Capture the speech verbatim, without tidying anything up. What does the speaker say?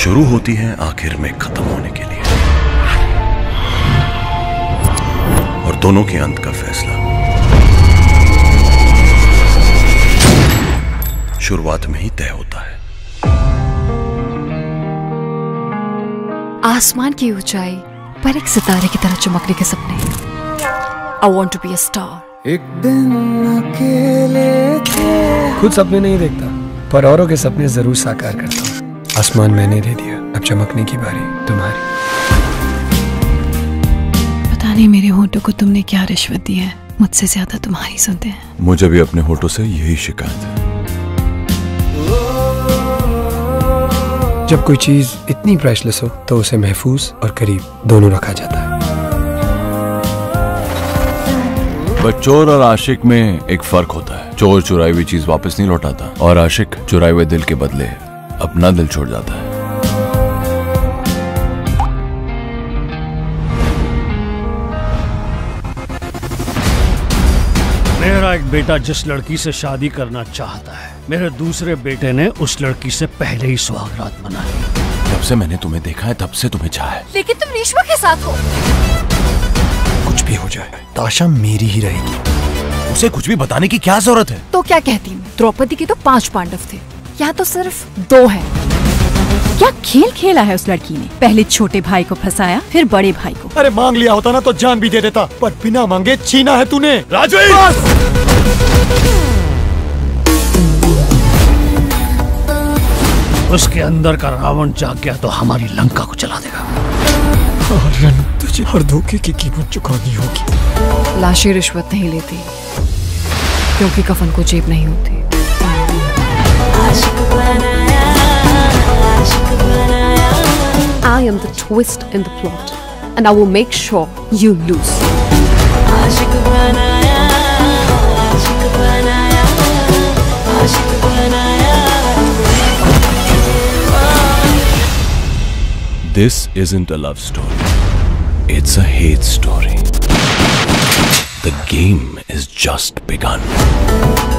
शुरू होती हैं आखिर में खत्म होने के लिए, और दोनों के अंत का फैसला शुरुआत में ही तय होता है। आसमान की ऊंचाई पर एक सितारे की तरह चमकने के सपने। I want to be a star. एक दिन अकेले थे। खुद सपने नहीं देखता, पर औरों के सपने जरूर साकार करता हूँ। आसमान मैंने दे दिया, अब चमकने की बारी तुम्हारी। पता नहीं मेरे होठों को तुमने क्या रिश्वत दी है, मुझसे ज्यादा तुम्हारी सुनते हैं। मुझे भी अपने होठों से यही शिकायत है। जब कोई चीज इतनी प्राइसलेस हो तो उसे महफूज और करीब दोनों रखा जाता है। बट चोर और आशिक में एक फर्क होता है। चोर चुराई हुई चीज वापस नहीं लौटाता, और आशिक चुराए हुए दिल के बदले अपना दिल छोड़ जाता है। मेरा एक बेटा जिस लड़की से शादी करना चाहता है, मेरे दूसरे बेटे ने उस लड़की से पहले ही सुहागरात मना ली। जब से मैंने तुम्हें देखा है तब से तुम्हें चाहा है। लेकिन तुम रेशमा के साथ हो। कुछ भी हो जाए, ताशा मेरी ही रहेगी। उसे कुछ भी बताने की क्या जरूरत है? तो क्या कहती हूँ, द्रौपदी के तो पांच पांडव थे, यहाँ तो सिर्फ दो हैं। क्या खेल खेला है उस लड़की ने? पहले छोटे भाई को फंसाया, फिर बड़े भाई को। अरे मांग लिया होता ना तो जान भी दे देता, पर बिना मांगे छीना है तूने। राजू! उसके अंदर का रावण जाग गया तो हमारी लंका को जला देगा। आर्यन, तुझे हर धोखे की कीमत चुकानी होगी। लाशें रिश्वत नहीं लेती, क्योंकि कफन को जेब नहीं होती। I am the twist in the plot, and I will make sure you lose. This isn't a love story. It's a hate story. The game is just begun.